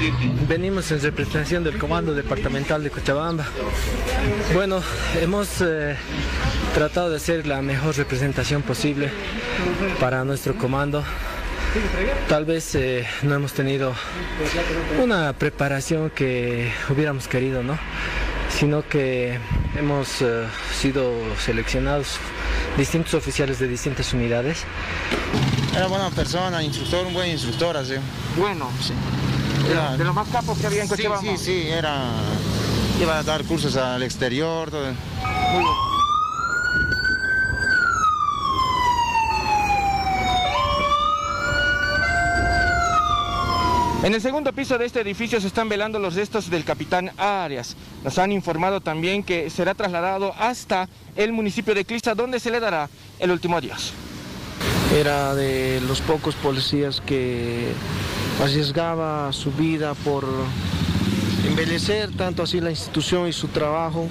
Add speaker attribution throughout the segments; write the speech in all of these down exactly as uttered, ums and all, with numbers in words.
Speaker 1: Venimos en representación del Comando Departamental de Cochabamba. Bueno, hemos eh, tratado de hacer la mejor representación posible para nuestro comando. Tal vez eh, no hemos tenido una preparación que hubiéramos querido, ¿no? Sino que hemos eh, sido seleccionados distintos oficiales de distintas unidades.
Speaker 2: Era buena persona, instructor, un buen instructor, así.
Speaker 3: Bueno,
Speaker 2: sí.
Speaker 3: Era, de los más capos que había en Cochabamba.
Speaker 2: Sí, sí, sí, era, iba a dar cursos al exterior, todo.
Speaker 3: Muy bien. En el segundo piso de este edificio se están velando los restos del capitán Arias. Nos han informado también que será trasladado hasta el municipio de Clista, donde se le dará el último adiós.
Speaker 4: Era de los pocos policías que arriesgaba su vida por embellecer tanto así la institución y su trabajo.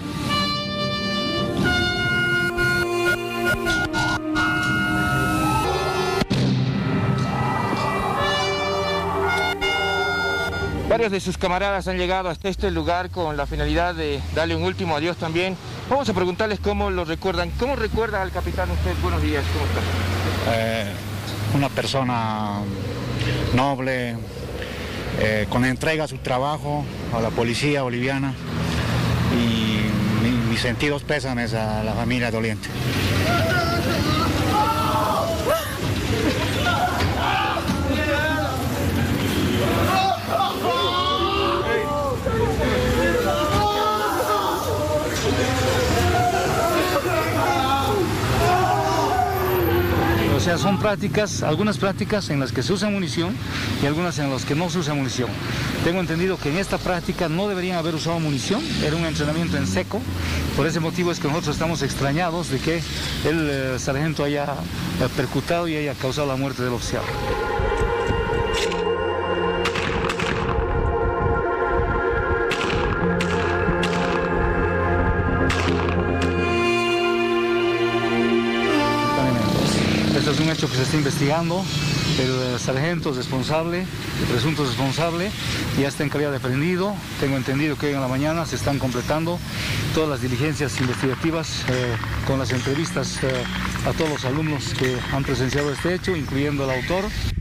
Speaker 3: Varios de sus camaradas han llegado hasta este lugar con la finalidad de darle un último adiós también. Vamos a preguntarles cómo lo recuerdan. ¿Cómo recuerda al capitán usted? Buenos días, ¿cómo está?
Speaker 5: Eh, una persona noble, eh, con entrega a su trabajo, a la policía boliviana, y mi, mis sentidos pésames a la familia doliente. O sea, son prácticas, algunas prácticas en las que se usa munición y algunas en las que no se usa munición. Tengo entendido que en esta práctica no deberían haber usado munición, era un entrenamiento en seco. Por ese motivo es que nosotros estamos extrañados de que el eh, sargento haya eh, percutado y haya causado la muerte del oficial. Este es un hecho que se está investigando. El sargento es responsable, el presunto responsable, ya está en calidad de prendido. Tengo entendido que hoy en la mañana se están completando todas las diligencias investigativas eh, con las entrevistas eh, a todos los alumnos que han presenciado este hecho, incluyendo el autor.